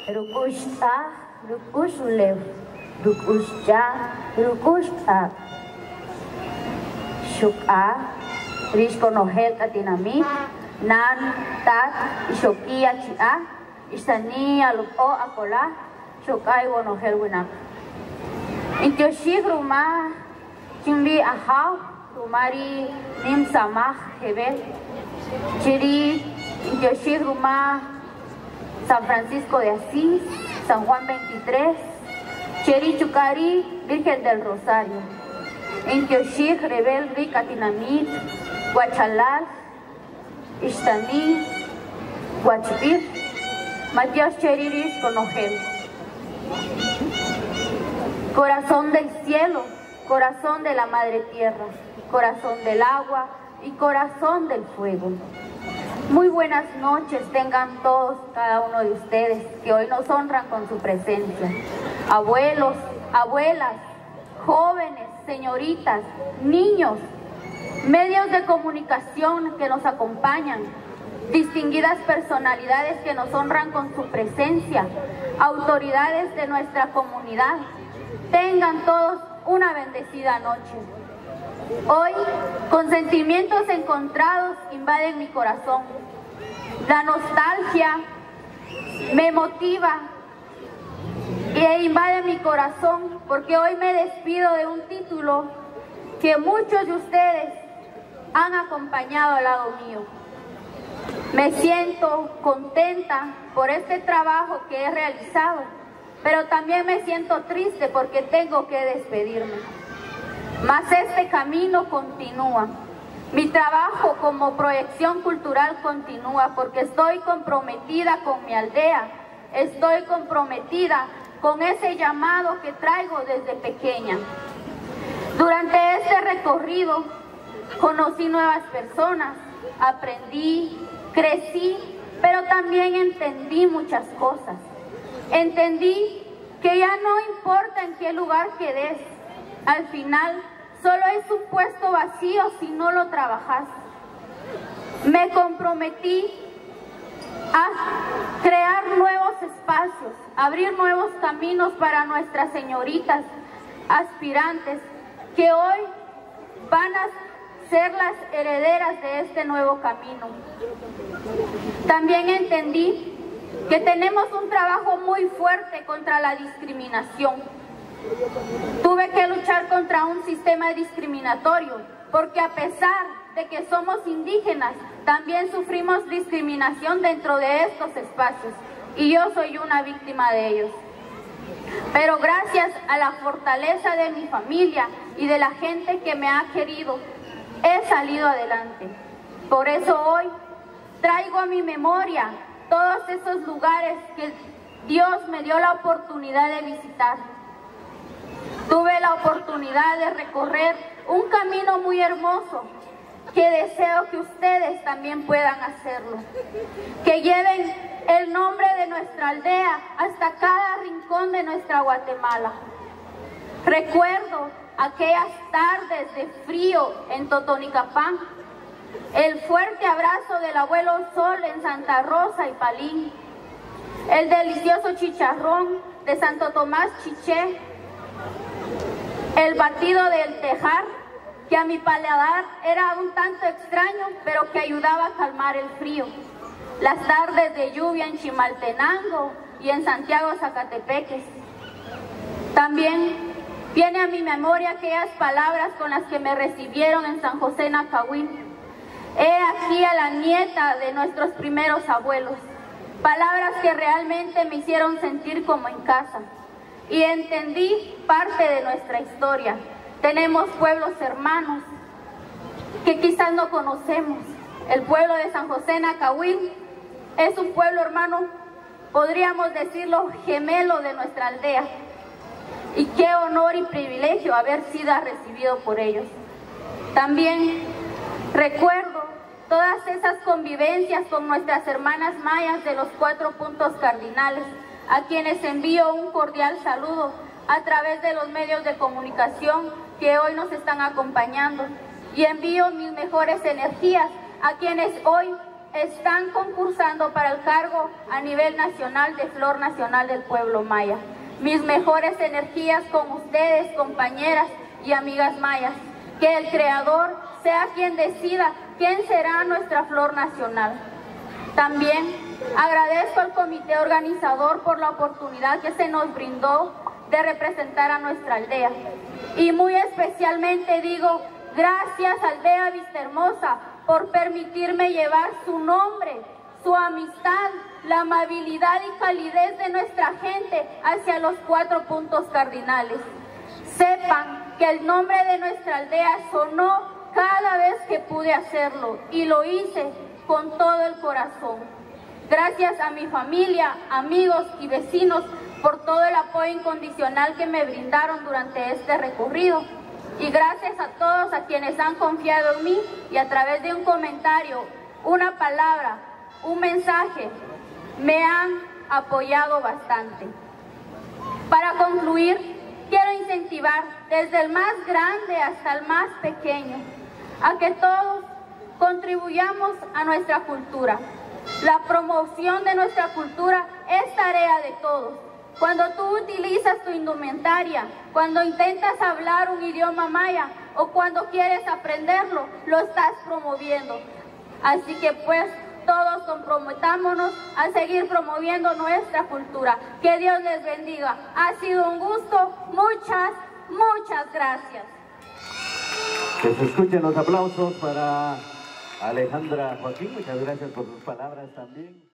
Rukushta, rukushulev, rukushja, rukushta. Shuk'a, rishkonohel katinamit, nan, tat, ishokia chi'a, istani alupo akola, shuk'a iwonohel winak. Intioshik ruma, chimbi ahaw, rumari nim samah hebel, chiri, intioshik ruma, San Francisco de Asís, San Juan 23, Cheri Chucari, Virgen del Rosario, Intioshik, Rebel, Ricatinamit, Huachalal, Ishtani, Huachpir, Matías Cheriris Conogel. Corazón del cielo, corazón de la madre tierra, corazón del agua y corazón del fuego. Muy buenas noches tengan todos, cada uno de ustedes que hoy nos honran con su presencia. Abuelos, abuelas, jóvenes, señoritas, niños, medios de comunicación que nos acompañan, distinguidas personalidades que nos honran con su presencia, autoridades de nuestra comunidad. Tengan todos una bendecida noche. Hoy, con sentimientos encontrados, invaden mi corazón. La nostalgia me motiva e invade mi corazón porque hoy me despido de un título que muchos de ustedes han acompañado al lado mío. Me siento contenta por este trabajo que he realizado, pero también me siento triste porque tengo que despedirme. Mas este camino continúa. Mi trabajo como proyección cultural continúa porque estoy comprometida con mi aldea, estoy comprometida con ese llamado que traigo desde pequeña. Durante este recorrido conocí nuevas personas, aprendí, crecí, pero también entendí muchas cosas. Entendí que ya no importa en qué lugar quedes, al final solo es un puesto vacío si no lo trabajas. Me comprometí a crear nuevos espacios, abrir nuevos caminos para nuestras señoritas aspirantes que hoy van a ser las herederas de este nuevo camino. También entendí que tenemos un trabajo muy fuerte contra la discriminación. Tuve que luchar contra un sistema discriminatorio, porque a pesar de que somos indígenas, también sufrimos discriminación dentro de estos espacios, y yo soy una víctima de ellos. Pero gracias a la fortaleza de mi familia y de la gente que me ha querido, he salido adelante. Por eso hoy traigo a mi memoria todos esos lugares que Dios me dio la oportunidad de visitar. Tuve la oportunidad de recorrer un camino muy hermoso que deseo que ustedes también puedan hacerlo. Que lleven el nombre de nuestra aldea hasta cada rincón de nuestra Guatemala. Recuerdo aquellas tardes de frío en Totonicapán, el fuerte abrazo del abuelo Sol en Santa Rosa y Palín, el delicioso chicharrón de Santo Tomás Chiché, el batido del tejar, que a mi paladar era un tanto extraño, pero que ayudaba a calmar el frío. Las tardes de lluvia en Chimaltenango y en Santiago Zacatepeques. También viene a mi memoria aquellas palabras con las que me recibieron en San José Nacahuín. He aquí a la nieta de nuestros primeros abuelos. Palabras que realmente me hicieron sentir como en casa. Y entendí parte de nuestra historia. Tenemos pueblos hermanos que quizás no conocemos. El pueblo de San José Nacahuín es un pueblo hermano, podríamos decirlo, gemelo de nuestra aldea. Y qué honor y privilegio haber sido recibido por ellos. También recuerdo todas esas convivencias con nuestras hermanas mayas de los 4 puntos cardinales, a quienes envío un cordial saludo a través de los medios de comunicación que hoy nos están acompañando. Y envío mis mejores energías a quienes hoy están concursando para el cargo a nivel nacional de Flor Nacional del Pueblo Maya. Mis mejores energías con ustedes, compañeras y amigas mayas. Que el Creador sea quien decida quién será nuestra Flor Nacional. También agradezco al comité organizador por la oportunidad que se nos brindó de representar a nuestra aldea. Y muy especialmente digo, gracias Aldea Vistahermosa por permitirme llevar su nombre, su amistad, la amabilidad y calidez de nuestra gente hacia los 4 puntos cardinales. Sepan que el nombre de nuestra aldea sonó cada vez que pude hacerlo y lo hice con todo el corazón. Gracias a mi familia, amigos y vecinos por todo el apoyo incondicional que me brindaron durante este recorrido. Y gracias a todos a quienes han confiado en mí y a través de un comentario, una palabra, un mensaje, me han apoyado bastante. Para concluir, quiero incentivar desde el más grande hasta el más pequeño a que todos contribuyamos a nuestra cultura. La promoción de nuestra cultura es tarea de todos. Cuando tú utilizas tu indumentaria, cuando intentas hablar un idioma maya o cuando quieres aprenderlo, lo estás promoviendo. Así que pues todos comprometámonos a seguir promoviendo nuestra cultura. Que Dios les bendiga. Ha sido un gusto. Muchas gracias. Que se escuchen los aplausos para Alejandra Joaquín. Muchas gracias por sus palabras también.